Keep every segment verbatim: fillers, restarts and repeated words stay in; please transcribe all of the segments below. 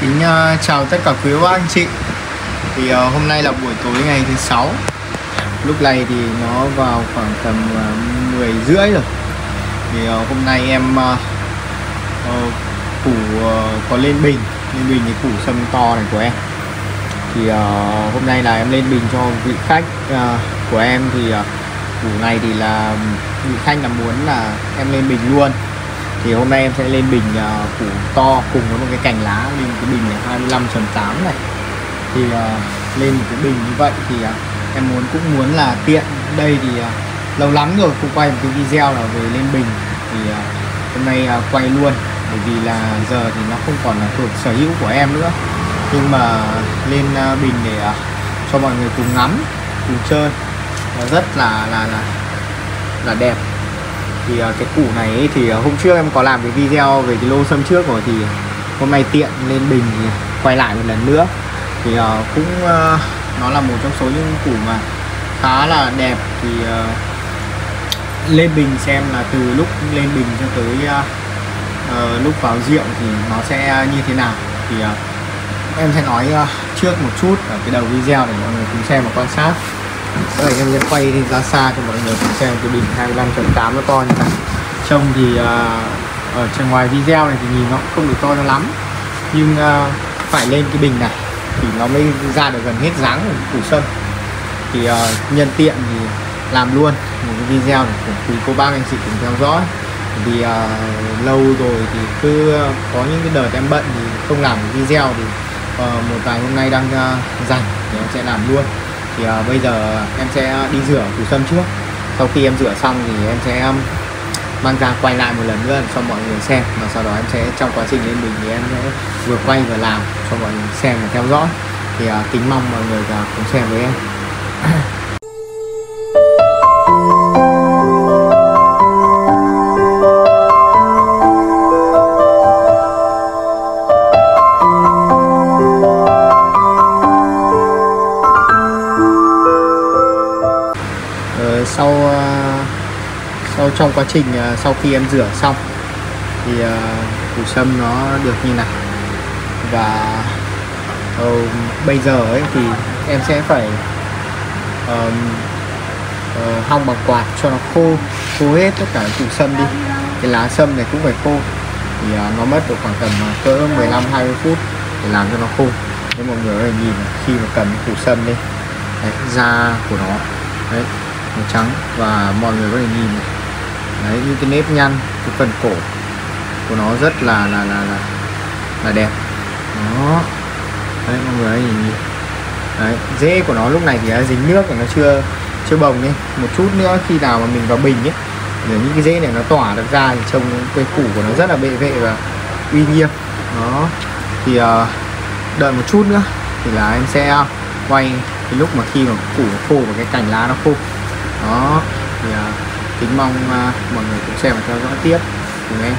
Kính uh, chào tất cả quý bác anh chị. Thì uh, hôm nay là buổi tối ngày thứ sáu. Lúc này thì nó vào khoảng tầm uh, mười rưỡi rồi. Thì uh, hôm nay em uh, uh, củ uh, có lên bình, lên bình cái củ sâm to này của em. Thì uh, hôm nay là em lên bình cho vị khách uh, của em. Thì uh, củ này thì là vị khách là muốn là em lên bình luôn. Thì hôm nay em sẽ lên bình uh, củ to cùng với một cái cành lá, lên cái bình này hai mươi lăm chấm tám này. Thì uh, lên một cái bình như vậy thì uh, em muốn cũng muốn là tiện đây thì uh, lâu lắm rồi không quay một cái video nào về lên bình. Thì uh, hôm nay uh, quay luôn, bởi vì là giờ thì nó không còn là thuộc sở hữu của em nữa, nhưng mà lên uh, bình để uh, cho mọi người cùng ngắm, cùng chơi, nó rất là là là là đẹp. Thì uh, cái củ này ấy, thì uh, hôm trước em có làm cái video về cái lô sâm trước rồi, thì hôm nay tiện lên bình thì quay lại một lần nữa. Thì uh, cũng uh, nó là một trong số những củ mà khá là đẹp. Thì uh, lên bình xem là từ lúc lên bình cho tới uh, uh, lúc vào rượu thì nó sẽ như thế nào. Thì uh, em sẽ nói uh, trước một chút ở cái đầu video để mọi người cùng xem và quan sát. Đây, em sẽ quay ra xa cho mọi người cùng xem cái bình hai mươi lăm chấm tám nó to như này. Trông thì uh, ở trên ngoài video này thì nhìn nó không được to cho lắm, nhưng uh, phải lên cái bình này thì nó mới ra được gần hết dáng của củ sâm. Thì uh, nhân tiện thì làm luôn một cái video để cùng quý cô bác anh chị cùng theo dõi. Vì uh, lâu rồi thì cứ uh, có những cái đợt em bận thì không làm cái video, thì uh, một vài hôm nay đang uh, rảnh thì em sẽ làm luôn. Thì uh, bây giờ em sẽ đi rửa củ sâm trước. Sau khi em rửa xong thì em sẽ um, mang ra quay lại một lần nữa cho mọi người xem. Và sau đó em sẽ trong quá trình lên bình thì em sẽ vừa quay vừa làm cho mọi người xem và theo dõi. Thì uh, kính mong mọi người uh, cùng xem với em. Sau uh, sau trong quá trình uh, sau khi em rửa xong thì uh, củ sâm nó được như này. Và uh, bây giờ ấy thì em sẽ phải uh, uh, hong bằng quạt cho nó khô khô hết tất cả củ sâm đi. Cái lá sâm này cũng phải khô. Thì uh, nó mất được khoảng tầm uh, cỡ mười lăm hai mươi phút để làm cho nó khô. Để mọi người có thể nhìn khi mà cầm củ sâm đi, đấy, da của nó đấy màu trắng, và mọi người có thể nhìn này. Đấy, những cái nếp nhăn, cái phần cổ của nó rất là là là là, là đẹp. Đó. Đấy, mọi người hãy nhìn. Đấy, rễ của nó lúc này thì đã dính nước và nó chưa chưa bồng đi. Một chút nữa khi nào mà mình vào bình ấy, để những cái rễ này nó tỏa được ra thì trông cái củ của nó rất là bệ vệ và uy nghiêm. Đó. Thì uh, đợi một chút nữa thì là em sẽ quay cái lúc mà khi mà củ khô và cái cành lá nó khô. Đó, thì uh, kính mong uh, mọi người cùng xem và theo dõi tiếp cùng em.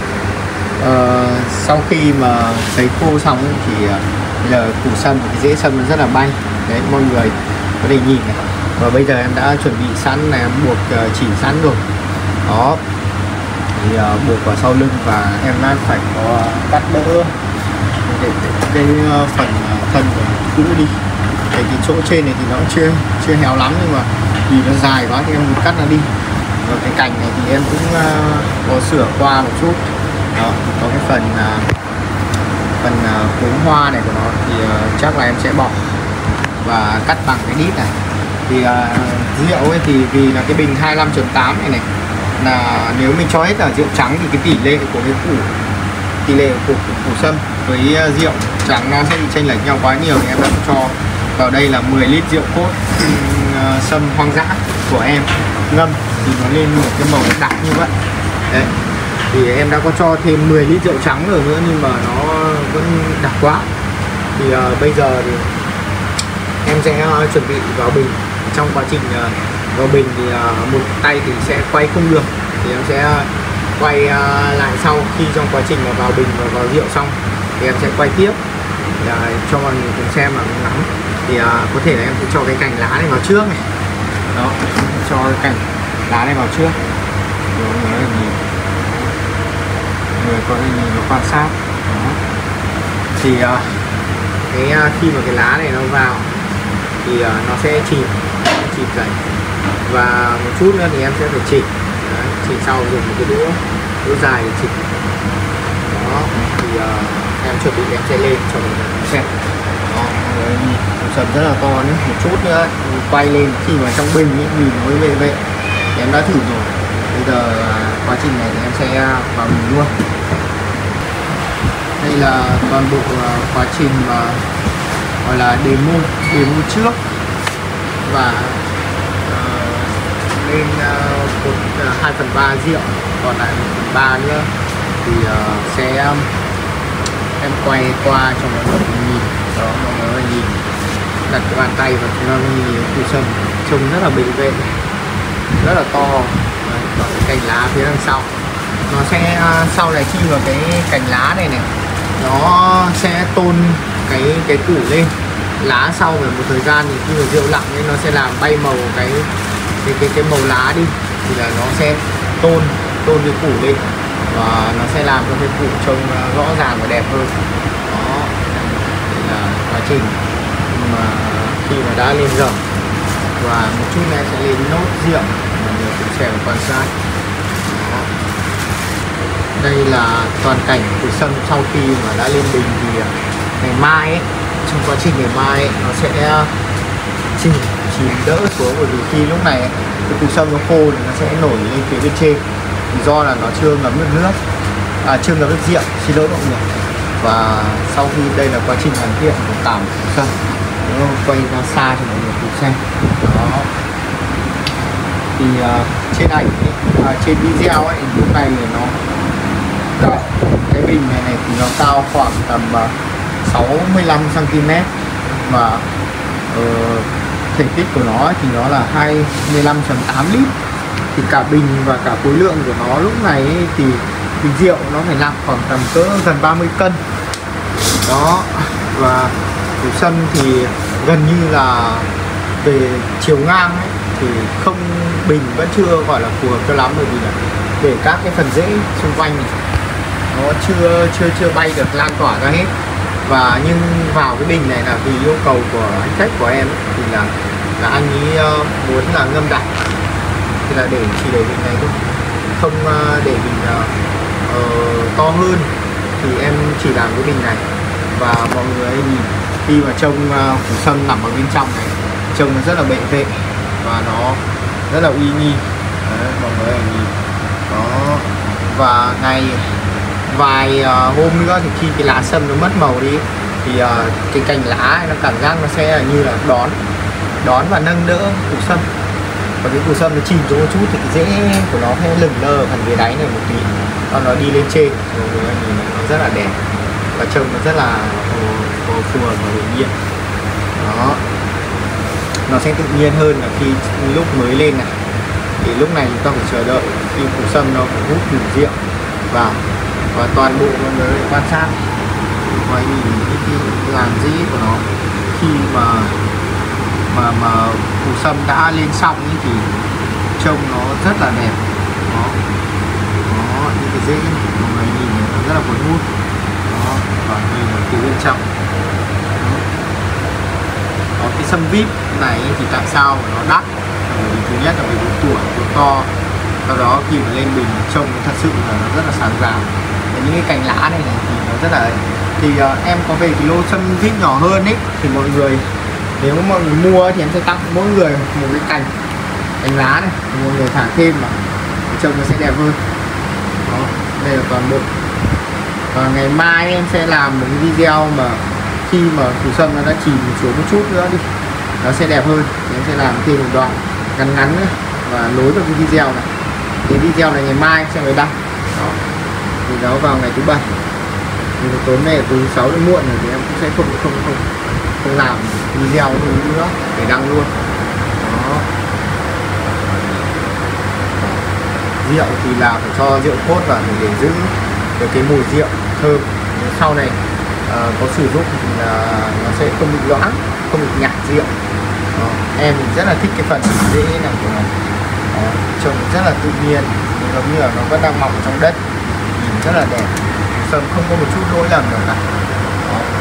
Uh, sau khi mà sấy khô xong ấy, thì uh, bây giờ củ sâm, cái rễ sâm nó rất là bay. Đấy, mọi người có thể nhìn này. Và bây giờ em đã chuẩn bị sẵn này, em buộc uh, chỉ sẵn rồi. Đó, thì uh, buộc vào sau lưng, và em đang phải có uh, cắt đỡ để, để cái uh, phần uh, thân của cũ đi. Cái, cái chỗ trên này thì nó chưa chưa héo lắm, nhưng mà vì nó dài quá thì em muốn cắt nó đi. Và cái cành này thì em cũng uh, có sửa qua một chút. Đó, có cái phần uh, phần uh, cuống hoa này của nó thì uh, chắc là em sẽ bỏ và cắt bằng cái đít này. Thì uh, rượu ấy thì vì là cái bình hai mươi lăm chấm tám này này, là nếu mình cho hết là rượu trắng thì cái tỷ lệ của cái củ tỷ lệ của củ sâm với uh, rượu trắng nó sẽ bị chênh lệch nhau quá nhiều. Thì em đã cho vào đây là mười lít rượu cốt uh, sâm hoang dã của em ngâm thì nó lên một cái màu đặc như vậy. Đấy, thì em đã có cho thêm mười lít rượu trắng rồi nữa, nhưng mà nó vẫn đặc quá. Thì uh, bây giờ thì em sẽ uh, chuẩn bị vào bình. Trong quá trình uh, vào bình thì uh, một tay thì sẽ quay không được, thì em sẽ uh, quay uh, lại sau khi trong quá trình mà vào bình và vào rượu xong thì em sẽ quay tiếp để uh, cho mọi người cùng xem và ngắm. Thì uh, có thể là em sẽ cho cái cành lá này vào trước này. Đó, cho cái cành lá này vào trước rồi mọi người nhìn, mọi người có thể nhìn nó quan sát. Đó. thì uh, cái uh, khi mà cái lá này nó vào thì uh, nó sẽ chìm chìm dần, và một chút nữa thì em sẽ phải chỉnh. Đấy, chỉnh sau dùng một cái đũa đũa dài để chỉnh. Đó thì uh, em chuẩn bị em sẽ lên cho mình xem. Đó, củ sâm rất là to nữa, một chút nữa quay lên khi mà trong bình ấy, nhìn nó mới vệ vệ. Em đã thử rồi. Bây giờ uh, quá trình này thì em sẽ vào bình luôn. Đây là toàn bộ uh, quá trình mà uh, gọi là demo demo trước, và uh, lên uh, một uh, hai phần ba rượu, còn lại một phần ba nữa thì uh, sẽ um, em quay qua cho mọi người nhìn. Đó, mọi người nhìn, đặt cái bàn tay vào chúng ta nhìn củ sâm trông rất là bền vững, rất là to. Đấy, còn cái cành lá phía đằng sau nó sẽ uh, sau này khi mà cái cành lá này này nó sẽ tôn cái cái củ lên, lá sau về một thời gian thì khi mà rượu lặng ấy, nó sẽ làm bay màu cái cái cái cái màu lá đi, thì là nó sẽ tôn tôn cái củ lên, và nó sẽ làm cho cái củ trông rõ ràng và đẹp hơn. Đó, đây là quá trình mà khi mà đã lên rồng, và một chút này sẽ lên nốt rượu, mọi người cũng sẽ quan sát. Đó, đây là toàn cảnh củ sâm sau khi mà đã lên bình. Thì ngày mai ấy, trong quá trình ngày mai ấy, nó sẽ chìm chìm đỡ xuống, bởi vì khi lúc này cái củ sâm nó khô thì nó sẽ nổi lên phía bên trên, thì do là nó chưa ngấm được nước, à, chưa ngấm được rượu, xin lỗi mọi người. Và sau khi đây là quá trình hoàn thiện của tảo củ sâm, nó quay ra xa cho mọi người cùng xem. Đó, thì uh, trên ảnh ấy, uh, trên video ấy, lúc này thì nó Đó, cái bình này này thì nó cao khoảng tầm uh, sáu mươi lăm xăng ti mét, và uh, thể tích của nó thì nó là hai mươi lăm phẩy tám lít. Thì cả bình và cả khối lượng của nó lúc này ấy, thì bình rượu nó phải nặng khoảng tầm cỡ gần ba mươi cân. Đó, và củ sâm thì gần như là về chiều ngang ấy, thì không, bình vẫn chưa gọi là phù hợp cho lắm, bởi vì là để các cái phần rễ xung quanh này nó chưa chưa chưa bay được lan tỏa ra hết. Và nhưng vào cái bình này là vì yêu cầu của anh khách của em ấy, thì là là anh ấy uh, muốn là ngâm đặc, thì là để chỉ để bình này thôi, không uh, để bình uh, uh, to hơn, thì em chỉ làm cái bình này. Và mọi người nhìn khi mà trông uh, củ sâm nằm ở bên trong này, trông nó rất là bệ vệ và nó rất là uy nghi. Đấy, mọi người nhìn đó. Và ngày vài uh, hôm nữa thì khi cái lá sâm nó mất màu đi, thì uh, cái cành lá nó cảm giác nó sẽ như là đón đón và nâng đỡ củ sâm. Và cái củ sâm nó chìm xuống một chút thì cái rễ của nó sẽ lửng lơ phần dưới đáy này một tí, còn nó đi lên trên, mọi người nhìn nó rất là đẹp và trông nó rất là phù hợp và tự nhiên. Đó, nó sẽ tự nhiên hơn là khi lúc mới lên này, thì lúc này chúng ta phải chờ đợi khi củ sâm nó phải hút đủ rượu vào. Và toàn bộ mọi người quan sát và nhìn cái, cái làn rễ của nó khi mà mà mà củ sâm đã lên xong ấy, thì trông nó rất là đẹp. Đó, đó, những cái rễ mọi người nhìn nó rất là cuốn hút. Đó, và đây là từ bên trong. Đó. Đó, cái sâm vip này thì tại sao nó đắt? Vì thứ nhất là vì độ tuổi, độ to, sau đó khi mà lên bình trông thật sự là nó rất là sáng rào. Những cái cành lá này, này thì nó rất là, thì uh, em có về cái lô sâm vip nhỏ hơn ấy, thì mọi người nếu mọi người mua thì em sẽ tặng mỗi người một cái cành cành lá này, thì mọi người thả thêm mà trông nó sẽ đẹp hơn. Đó, đây là toàn bộ. Và ngày mai em sẽ làm một cái video mà khi mà củ sâm nó đã chìm xuống một chút nữa đi, nó sẽ đẹp hơn, thì em sẽ làm thêm một đoạn ngắn ngắn nữa và nối vào cái video này. Cái video này ngày mai sẽ mới đăng. Đó, thì nó vào ngày thứ bảy, thì tối nay từ thứ sáu đến muộn rồi thì em cũng sẽ không không không không làm video nữa để đăng luôn. Đó, rượu thì là phải cho rượu cốt vào để giữ được cái mùi rượu thơm. Sau này uh, có sử dụng thì là nó sẽ không bị loãng, không bị nhạt rượu. Đó, em rất là thích cái phần rễ này của nó. Đó, trông rất là tự nhiên, giống như là nó vẫn đang mọc trong đất, nhìn rất là đẹp, sâm không có một chút lỗi lầm nào cả. Đó.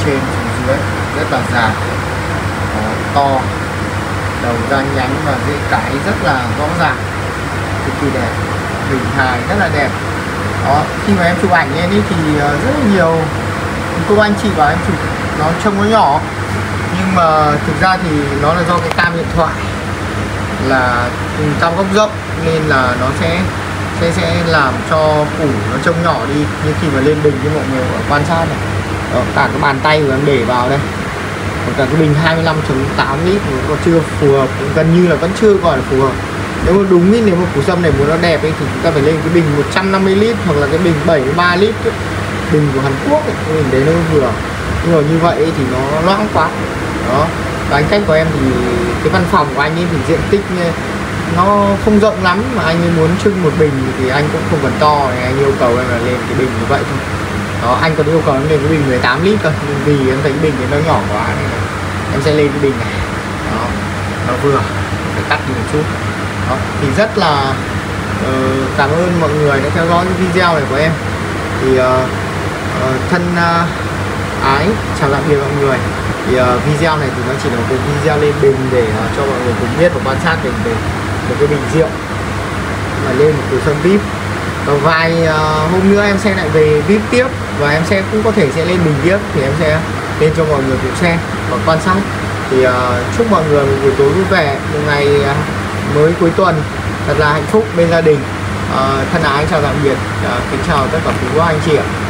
trên xuống dưới rất là dài, đó, to, đầu ra nhánh và rễ cái rất là rõ ràng, cực kỳ đẹp, hình hài rất là đẹp. Đó, khi mà em chụp ảnh lên ý thì uh, rất là nhiều cô anh chị bảo em chụp nó trông nó nhỏ, nhưng mà thực ra thì nó là do cái cam điện thoại là cam góc rộng nên là nó sẽ sẽ sẽ làm cho củ nó trông nhỏ đi. Nhưng khi mà lên bình như mọi người quan sát này, đó, cả cái bàn tay của em để vào đây, còn cả cái bình hai mươi lăm phẩy tám lít nó còn chưa phù hợp, gần như là vẫn chưa gọi là phù hợp. Nếu mà đúng ý, nếu mà củ sâm này muốn nó đẹp ấy, thì chúng ta phải lên cái bình một trăm năm mươi lít hoặc là cái bình bảy mươi ba lít ấy. Bình của Hàn Quốc ấy, cái bình đấy nó vừa, nhưng mà như vậy ấy, thì nó loãng quá. Đó, và anh khách của em thì cái văn phòng của anh ấy thì diện tích nó không rộng lắm, mà anh ấy muốn trưng một bình thì anh cũng không cần to, này anh yêu cầu em là lên cái bình như vậy thôi. Đó, anh còn yêu cầu em lên cái bình mười tám lít cơ, nhưng vì em thấy cái bình đấy nó nhỏ quá nên là em sẽ lên cái bình này. Đó, nó vừa, phải cắt đi một chút. Đó, thì rất là uh, cảm ơn mọi người đã theo dõi cái video này của em. Thì uh, uh, thân uh, ái chào tạm biệt mọi người. Thì uh, video này thì nó chỉ là một video lên bình để uh, cho mọi người cùng biết và quan sát về, về một cái bình rượu và lên một củ sâm vip. Và vài uh, hôm nữa em sẽ lại về vip tiếp, và em sẽ cũng có thể sẽ lên bình tiếp, thì em sẽ lên cho mọi người cùng xem và quan sát. Thì uh, chúc mọi người một buổi tối vui vẻ, một ngày uh, mới cuối tuần thật là hạnh phúc bên gia đình. Uh, thân ái chào tạm biệt, uh, kính chào tất cả quý cô anh chị ạ.